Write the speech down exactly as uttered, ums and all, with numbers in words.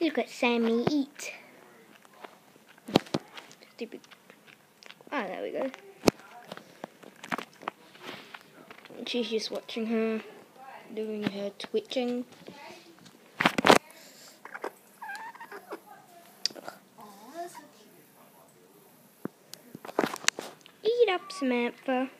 Look at Sammy eat. Stupid. Ah, there we go. She's just watching her, doing her twitching. Eat up, Samantha.